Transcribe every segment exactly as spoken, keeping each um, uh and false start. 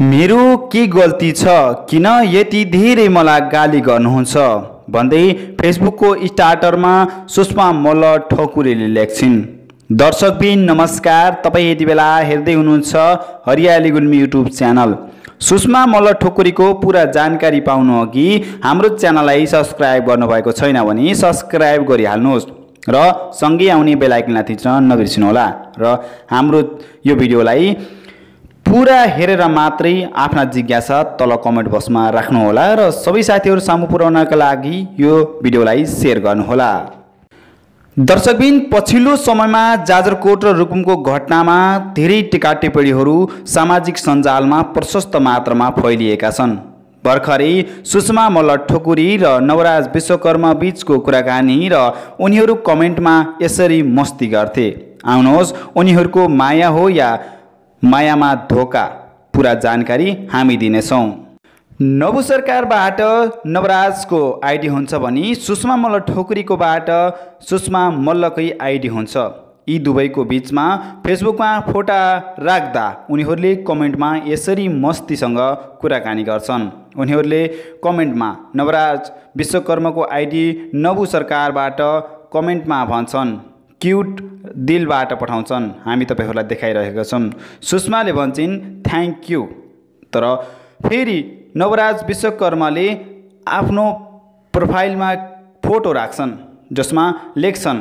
मेरो के गल्ती छ किन यति धेरै मलाई गाली गर्नुहुन्छ भन्दै फेसबुकको स्टार्टरमा सुषमा मल्ल ठकुरीले लेख्छिन्। दर्शकबिन नमस्कार, तपाईँ यति बेला हेर्दै हुनुहुन्छ हरियाली गुल्मी युट्युब च्यानल। सुषमा मल्ल ठकुरीको पुरा जानकारी पाउनु अघि हाम्रो च्यानललाई सब्स्क्राइब गर्नुभएको छैन भने सब्स्क्राइब गरिहाल्नुहोस् र सँगै आउने बेल आइकनलाई थिच्न नबिर्सिनुहोला र हाम्रो यो भिडियोलाई पूरा हेरेर मात्रै आफ्ना जिज्ञासा तल कमेन्ट बक्समा राख्नुहोला र सबै साथीहरू सामु पुर्याउनका लागि यो भिडियोलाई सेयर गर्नुहोला। दर्शकबिन पछिल्लो समयमा जाजरकोट र रुकुमको घटनामा धेरै टिका टिप्पणीहरू सामाजिक सञ्जालमा प्रशस्त मात्रामा फैलिएका छन्। भर्खरै सुषमा मल्ल ठकुरी र नवराज विश्वकर्मा बीचको कुराकानी र उनीहरू कमेन्टमा यसरी मस्ती गर्थे। आउनुहोस् उनीहरूको माया हो या मायामा धोका, पूरा जानकारी हामी दिनेछौँ। नवु सरकारबाट नवराजको आइडी हुन्छ भने सुषमा मल्ल ठकुरीकोबाट सुषमा मल्लकै आइडी हुन्छ। यी दुवैको बीचमा फेसबुकमा फोटा राख्दा उनीहरूले कमेन्टमा यसरी मस्तीसँग कुराकानी गर्छन्। उनीहरूले कमेन्टमा नवराज विश्वकर्माको आइडी नवु सरकारबाट कमेन्टमा भन्छन् क्युट दिलबाट पठाउँछन्। हामी तपाईहरूलाई देखाइरहेका छौँ। सुषमाले भन्छन् थ्याङ्क यू, तर फेरि नवराज विश्वकर्माले आफ्नो प्रोफाइलमा फोटो राख्छन् जसमा लेख्छन्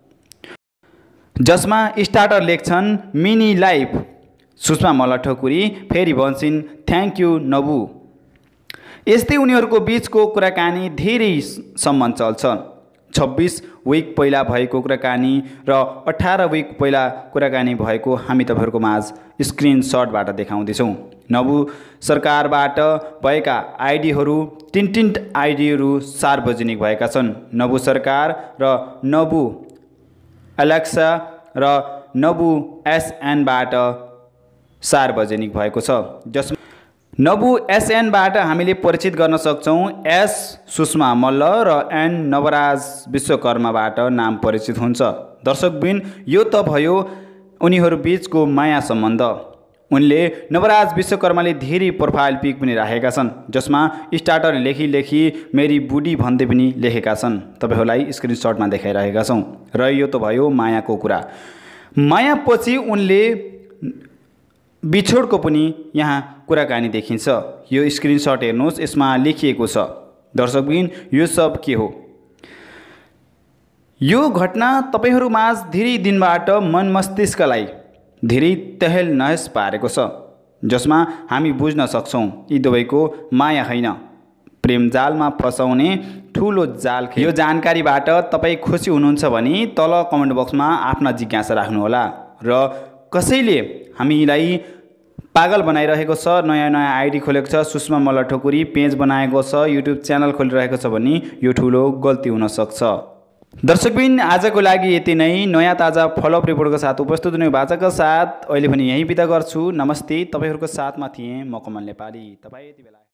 जसमा स्टार्टर लेख्छन् मिनी लाइफ। सुषमा मल्ल ठकुरी फेरि भन्छन् थ्याङ्क यू नवु। यस्तै उनीहरूको बिचको कुराकानी धेरैसम्म चल्छ। छब्बिस विक पहिला भएको कुराकानी र अठार विक पहिला कुराकानी भएको हामी तपाईँहरूको माझ स्क्रिनसटबाट देखाउँदैछौँ। नवु सरकारबाट भएका आइडीहरू तिन तिन आइडीहरू सार्वजनिक भएका छन्। नवु सरकार र नवु एलेक्सा र नवु एसएनबाट सार्वजनिक भएको छ। जसमा नवु एसएनबाट हामीले परिचित गर्न सक्छौँ एस सुषमा मल्ल र एन नवराज विश्वकर्माबाट नाम परिचित हुन्छ। दर्शकबिन यो त भयो उनीहरू बिचको माया सम्बन्ध। उनले नवराज विश्वकर्माले धेरै प्रोफाइल पिक पनि राखेका छन् जसमा स्टार्टर लेखी लेखी मेरी बुढी भन्दै पनि लेखेका छन्। तपाईँहरूलाई स्क्रिनसटमा देखाइरहेका छौँ। र यो त भयो मायाको कुरा। मायापछि उनले बिछोडको पनि यहाँ कुराकानी देखिन्छ। यो स्क्रिनसट हेर्नुहोस्, यसमा लेखिएको छ। दर्शकबिन यो सब के हो? यो घटना तपाईँहरूमाझ धेरै दिनबाट मन मस्तिष्कलाई धेरै तहेल नहेस पारेको छ, जसमा हामी बुझ्न सक्छौँ यी दुवैको माया होइन, प्रेम जालमा फसाउने ठुलो जाल। यो जानकारीबाट तपाईँ खुसी हुनुहुन्छ भने तल कमेन्ट बक्समा आफ्ना जिज्ञासा राख्नुहोला र कसैले हामीलाई पागल बनाइरहेको छ, नयाँ नयाँ आइडी खोलेको छ, सुषमा मल्ल ठकुरी पेज बनाएको छ, युट्युब च्यानल खोलिरहेको छ भने यो ठुलो गल्ती हुनसक्छ। दर्शकबिन आजको लागि यति नै। नयाँ ताजा फलोअप रिपोर्टको साथ उपस्थित हुने बाचाका साथ अहिले पनि यहीँ बिदा गर्छु। नमस्ते। तपाईँहरूको साथमा थिएँ म कमल नेपाली। तपाईँ यति बेला